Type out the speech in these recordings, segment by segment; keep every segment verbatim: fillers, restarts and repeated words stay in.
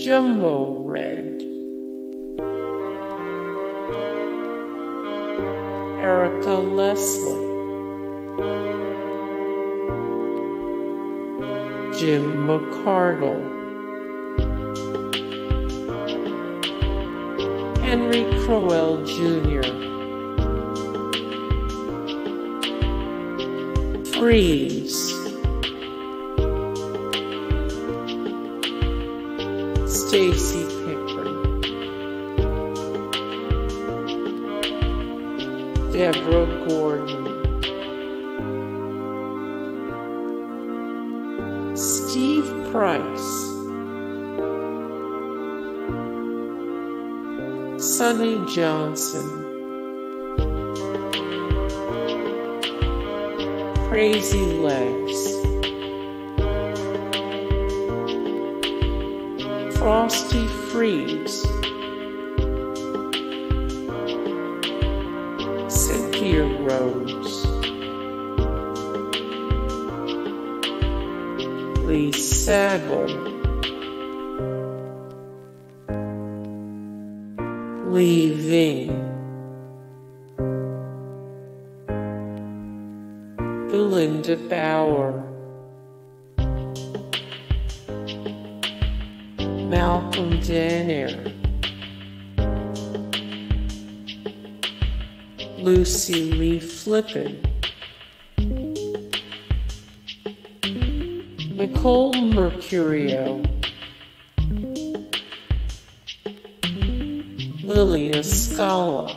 Jumbo Red, Erica Leslie, Jim McCardle, Henry Crowell Junior, Freeze, Stacy Pickering, Deborah Gordon, Steve Price, Sonny Johnson, Crazy Legs, Frosty Freeze, Cynthia Rose, Lee Saddle, Lee Ving, Belinda Bauer, Malcolm Danner, Lucy Lee Flippin, Nicole Mercurio, Lilia Scala,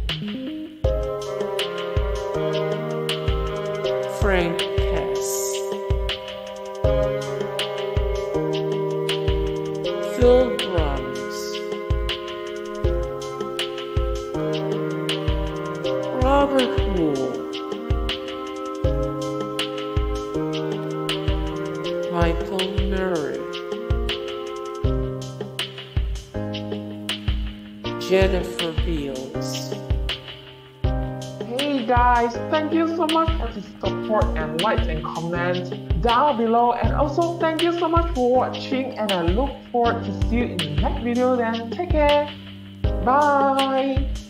Frank Hess, Phil Bruns, Robert Wool, Michael Murray, Jennifer Beals. Hey guys, thank you so much for the support and likes and comments down below, and also thank you so much for watching, and I look forward to see you in the next video. Then take care, bye.